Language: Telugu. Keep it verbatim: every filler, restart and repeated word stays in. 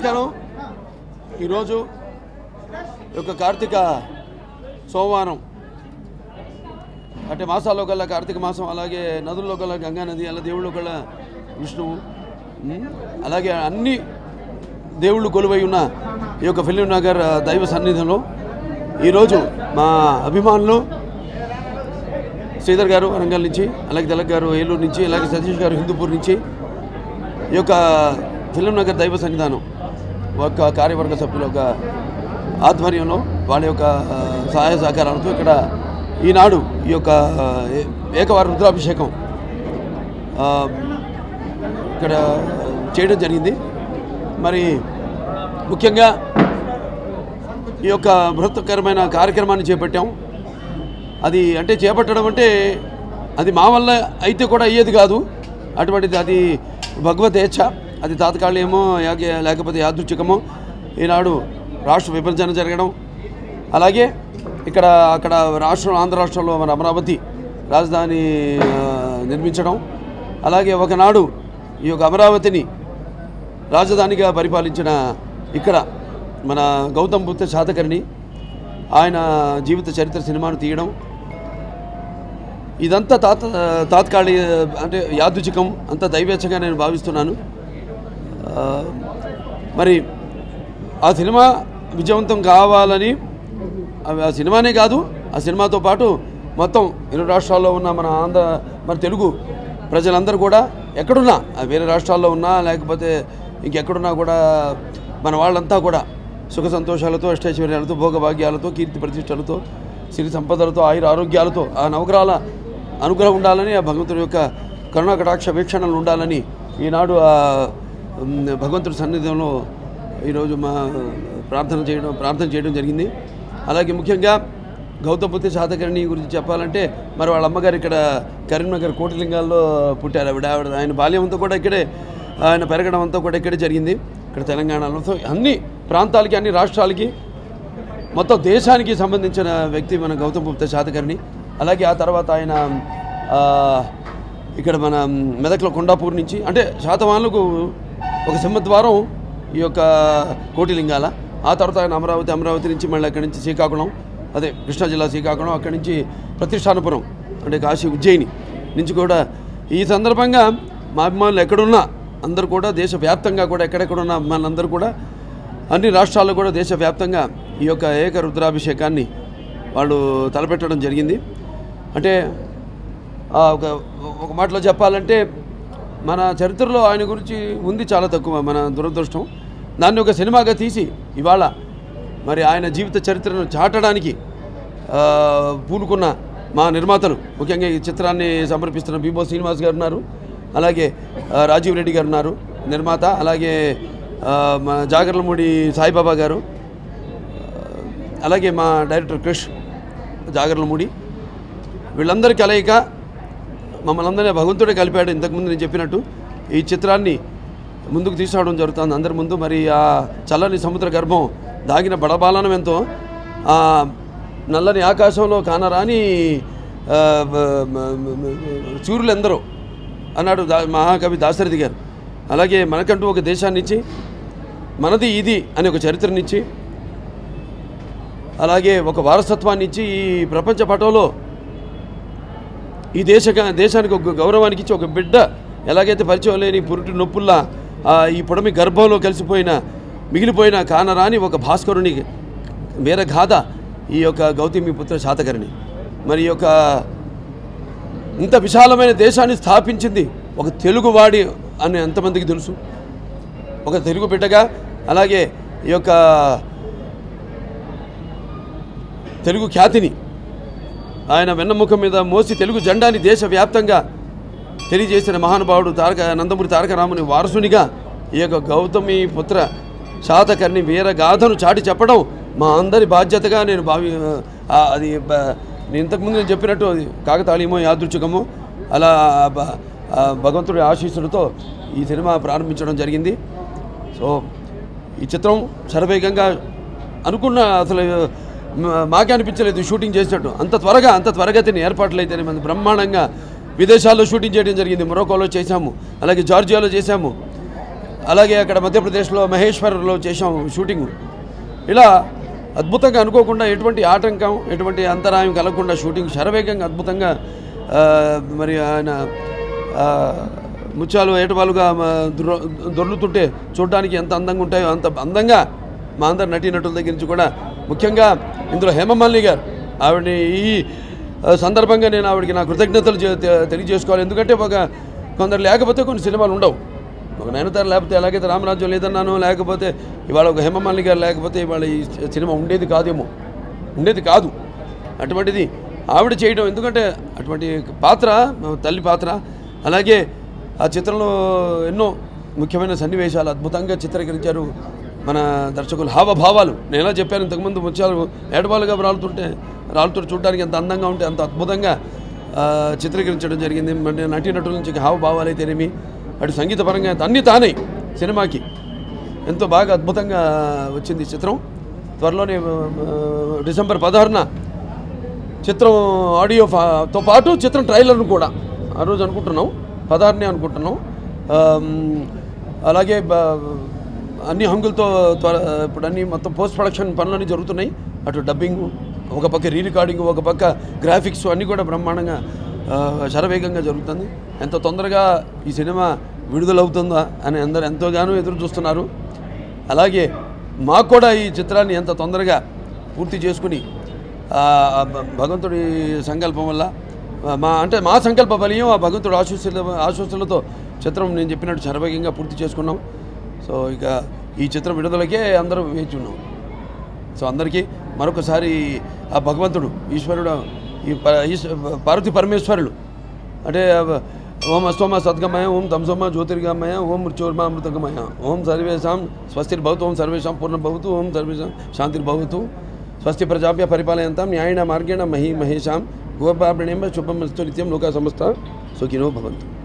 నమస్కారం. ఈరోజు యొక్క కార్తీక సోమవారం అంటే మాసాల్లో కల్లా కార్తీక మాసం, అలాగే నదుల్లో కల్లా గంగా నది, అలా దేవుళ్ళు కల్లా విష్ణువు, అలాగే అన్ని దేవుళ్ళు కొలువై ఉన్న ఈ యొక్క ఫిలిం నగర్ దైవ సన్నిధిలో ఈరోజు మా అభిమానులు శ్రీధర్ గారు వరంగల్ నుంచి, అలాగే తిలక్ గారు ఏలూరు నుంచి, అలాగే సతీష్ గారు హిందూపూర్ నుంచి ఈ యొక్క ఫిలిం నగర్ దైవ సన్నిధానం ఒక కార్యవర్గ సభ్యుల యొక్క ఆధ్వర్యంలో వాళ్ళ యొక్క సహాయ సహకారాలతో ఇక్కడ ఈనాడు ఈ యొక్క ఏకవార రుద్రాభిషేకం ఇక్కడ చేయడం జరిగింది. మరి ముఖ్యంగా ఈ యొక్క బృహత్కరమైన కార్యక్రమాన్ని చేపట్టాం. అది అంటే చేపట్టడం అంటే అది మా వల్ల అయితే కూడా అయ్యేది కాదు. అటువంటిది అది భగవద్దేచ్ఛ, అది తాత్కాలికమో యాగే లేకపోతే యాదృచ్ఛికమో ఈనాడు రాష్ట్ర విభజన జరగడం, అలాగే ఇక్కడ అక్కడ రాష్ట్రం ఆంధ్ర రాష్ట్రంలో మన అమరావతి రాజధాని నిర్మించడం, అలాగే ఒకనాడు ఈ యొక్క అమరావతిని రాజధానిగా పరిపాలించిన ఇక్కడ మన గౌతమ్ బుద్ధ శాతకర్ణి ఆయన జీవిత చరిత్ర సినిమాను తీయడం, ఇదంతా తాత తాత్కాలిక అంటే యాదృచ్ఛికం, అంత దైవేచ్ఛగా నేను భావిస్తున్నాను. మరి ఆ సినిమా విజయవంతం కావాలని, ఆ సినిమానే కాదు ఆ సినిమాతో పాటు మొత్తం ఇరు రాష్ట్రాల్లో ఉన్న మన ఆంధ్ర మన తెలుగు ప్రజలందరూ కూడా ఎక్కడున్నా, వేరే రాష్ట్రాల్లో ఉన్నా లేకపోతే ఇంకెక్కడున్నా కూడా మన వాళ్ళంతా కూడా సుఖ సంతోషాలతో, అష్టైశ్వర్యాలతో, భోగభాగ్యాలతో, కీర్తి ప్రతిష్టలతో, సిరి సంపదలతో, ఆయుర ఆరోగ్యాలతో ఆ నవగ్రహాల అనుగ్రహం ఉండాలని, ఆ భగవంతుడి యొక్క కరుణా కటాక్ష వీక్షణలు ఉండాలని ఈనాడు ఆ భగవంతుడి సన్నిధిలో ఈరోజు మా ప్రార్థన చేయడం ప్రార్థన చేయడం జరిగింది. అలాగే ముఖ్యంగా గౌతమ్ బుద్ధ శాతకర్ణి గురించి చెప్పాలంటే మరి వాళ్ళ అమ్మగారు ఇక్కడ కరీంనగర్ కోటిలింగాల్లో పుట్టారు. ఆవిడ ఆవిడ ఆయన బాల్యం అంతా కూడా ఇక్కడే, ఆయన పెరగడం అంతా కూడా ఇక్కడే జరిగింది, ఇక్కడ తెలంగాణలో. సో అన్ని ప్రాంతాలకి, అన్ని రాష్ట్రాలకి, మొత్తం దేశానికి సంబంధించిన వ్యక్తి మన గౌతమ్ బుద్ధ శాతకర్ణి. అలాగే ఆ తర్వాత ఆయన ఇక్కడ మన మెదక్లో కొండాపూర్ నుంచి, అంటే శాతవాహనులకు ఒక సింహద్వారం ఈ యొక్క కోటిలింగాల. ఆ తర్వాత ఆయన అమరావతి, అమరావతి నుంచి మళ్ళీ అక్కడి నుంచి శ్రీకాకుళం, అదే కృష్ణా జిల్లా శ్రీకాకుళం, అక్కడి నుంచి ప్రతిష్టానపురం అంటే కాశీ, ఉజ్జయిని నుంచి కూడా. ఈ సందర్భంగా మా అభిమానులు ఎక్కడున్నా అందరూ కూడా దేశవ్యాప్తంగా కూడా ఎక్కడెక్కడున్న అభిమానులందరూ కూడా అన్ని రాష్ట్రాల్లో కూడా దేశవ్యాప్తంగా ఈ యొక్క ఏక రుద్రాభిషేకాన్ని వాళ్ళు తలపెట్టడం జరిగింది. అంటే ఒక ఒక మాటలో చెప్పాలంటే మన చరిత్రలో ఆయన గురించి ఉంది చాలా తక్కువ, మన దురదృష్టం. దాన్ని ఒక సినిమాగా తీసి ఇవాళ మరి ఆయన జీవిత చరిత్రను చాటడానికి పూనుకున్న మా నిర్మాతలు, ముఖ్యంగా ఈ చిత్రాన్ని సమర్పిస్తున్న బీబో శ్రీనివాస్ గారు ఉన్నారు, అలాగే రాజీవ్ రెడ్డి గారు ఉన్నారు నిర్మాత, అలాగే మన జాగర్లమూడి సాయిబాబా గారు, అలాగే మా డైరెక్టర్ క్రిష్ జాగర్లమూడి, వీళ్ళందరి కలయిక మమ్మల్ని అందరినీ భగవంతుడే కలిపాడు. ఇంతకుముందు నేను చెప్పినట్టు ఈ చిత్రాన్ని ముందుకు తీసుకురావడం జరుగుతుంది అందరి ముందు. మరి ఆ చల్లని సముద్ర గర్భం దాగిన బడబాలనం ఎంతో, ఆ నల్లని ఆకాశంలో కానరాని సూర్యులు ఎందరో అన్నాడు దా మహాకవి దాశరథి గారు. అలాగే మనకంటూ ఒక దేశాన్ని ఇచ్చి, మనది ఇది అని ఒక చరిత్రనిచ్చి, అలాగే ఒక వారసత్వాన్ని ఇచ్చి, ఈ ప్రపంచ పటంలో ఈ దేశ దేశానికి ఒక గౌరవానికి ఇచ్చి, ఒక బిడ్డ ఎలాగైతే పరిచయం లేని పురుటి నొప్పుల్లా ఈ పొడమి గర్భంలో కలిసిపోయిన మిగిలిపోయిన కానరాని ఒక భాస్కరుని వీర గాథ ఈ యొక్క గౌతమి పుత్ర శాతకర్ణి. మరి ఈ యొక్క ఇంత విశాలమైన దేశాన్ని స్థాపించింది ఒక తెలుగువాడి అని ఎంతమందికి తెలుసు? ఒక తెలుగు బిడ్డగా, అలాగే ఈ యొక్క తెలుగు ఖ్యాతిని ఆయన వెన్నముఖం మీద మోసి తెలుగు జెండాని దేశవ్యాప్తంగా తెలియజేసిన మహానుభావుడు తారక నందమూరి తారక రాముని వారసునిగా ఈ యొక్క గౌతమి పుత్ర శాతకర్ణి వీరగాథను చాటి చెప్పడం మా అందరి బాధ్యతగా నేను భావి అది నేను ఇంతకుముందు నేను చెప్పినట్టు అది కాకతాళీయమో యాదృచ్ఛికమో అలా భగవంతుడి ఆశీస్సులతో ఈ సినిమా ప్రారంభించడం జరిగింది. సో ఈ చిత్రం శరవేగంగా అనుకున్న అసలు మాకే అనిపించలేదు షూటింగ్ చేసినట్టు, అంత త్వరగా అంత త్వరగతిని ఏర్పాట్లు అయితే మన బ్రహ్మాండంగా విదేశాల్లో షూటింగ్ చేయడం జరిగింది. మొరొకోలో చేశాము, అలాగే జార్జియాలో చేశాము, అలాగే అక్కడ మధ్యప్రదేశ్లో మహేశ్వర్లో చేసాం షూటింగ్. ఇలా అద్భుతంగా అనుకోకుండా ఎటువంటి ఆటంకం ఎటువంటి అంతరాయం కలగకుండా షూటింగ్ శరవేగంగా అద్భుతంగా మరి ఆయన ముత్యాలు ఏటవాలుగా దొర్లుతుంటే చూడడానికి ఎంత అందంగా ఉంటాయో అంత అందంగా మా అందరి నటీనటుల దగ్గర నుంచి కూడా, ముఖ్యంగా ఇందులో హేమమాలిని గారు, ఆవిడని ఈ సందర్భంగా నేను ఆవిడకి నా కృతజ్ఞతలు తెలియజేసుకోవాలి. ఎందుకంటే ఒక కొందరు లేకపోతే కొన్ని సినిమాలు ఉండవు. ఒక నయనతార లేకపోతే ఎలాగైతే రామరాజ్యం లేదన్నాను, లేకపోతే ఇవాళ ఒక హేమమాలిని గారు లేకపోతే ఇవాళ ఈ సినిమా ఉండేది కాదేమో, ఉండేది కాదు. అటువంటిది ఆవిడ చేయడం, ఎందుకంటే అటువంటి పాత్ర తల్లి పాత్ర. అలాగే ఆ చిత్రంలో ఎన్నో ముఖ్యమైన సన్నివేశాలు అద్భుతంగా చిత్రీకరించారు మన దర్శకులు. హావభావాలు నేను ఎలా చెప్పాను ఇంతకుముందు, ముత్యాలు ఏటవాలుగా రాలుతుంటే రాలుతుంటే చూడడానికి ఎంత అందంగా ఉంటే అంత అద్భుతంగా చిత్రీకరించడం జరిగింది. నటీనటుల నుంచి హావభావాలు అయితేనేమి, అటు సంగీతపరంగా అన్నీ తానే సినిమాకి ఎంతో బాగా అద్భుతంగా వచ్చింది చిత్రం. త్వరలోనే డిసెంబర్ పదహారున చిత్రం ఆడియోతో పాటు చిత్రం ట్రైలర్ను కూడా ఆ రోజు అనుకుంటున్నాం, పదహారునే అనుకుంటున్నాం. అలాగే అన్ని హంగులతో త్వర ఇప్పుడు అన్ని మొత్తం పోస్ట్ ప్రొడక్షన్ పనులన్నీ జరుగుతున్నాయి. అటు డబ్బింగ్ ఒక పక్క, రీ రికార్డింగ్ ఒక పక్క, గ్రాఫిక్స్ అన్నీ కూడా బ్రహ్మాండంగా శరవేగంగా జరుగుతుంది. ఎంత తొందరగా ఈ సినిమా విడుదలవుతుందా అని అందరూ ఎంతోగానో ఎదురు చూస్తున్నారు. అలాగే మాకు కూడా ఈ చిత్రాన్ని ఎంత తొందరగా పూర్తి చేసుకుని భగవంతుడి సంకల్పం వల్ల మా అంటే మా సంకల్ప బలీయం ఆ భగవంతుడి ఆశీస్సుల ఆశీస్సులతో చిత్రం నేను చెప్పినట్టు శరవేగంగా పూర్తి చేసుకున్నాం. సో ఇక ఈ చిత్రం విడుదలకే అందరూ వేచి ఉన్నాం. సో అందరికీ మరొకసారి ఆ భగవంతుడు ఈశ్వరుడు ఈ పార్వతీ పరమేశ్వరులు అంటే ఓం అస్తోమ సద్గమయ, ఓం తమసోమ జ్యోతిర్గమయ, ఓం మృత్యోర్మ అమృతగమయ, ఓం సర్వేషాం స్వస్తిర్భవతు, ఓం సర్వేషాం పూర్ణభవతు, ఓం సర్వేషాం శాంతిర్భవతు, స్వస్తి ప్రజాభ్య పరిపాలయంతాం న్యాయేన మార్గేణ మహీ మహేషాం గోపాప్రణేమ శుభమస్తు నిత్యం లోకా సమస్త సుఖినో భవంతు.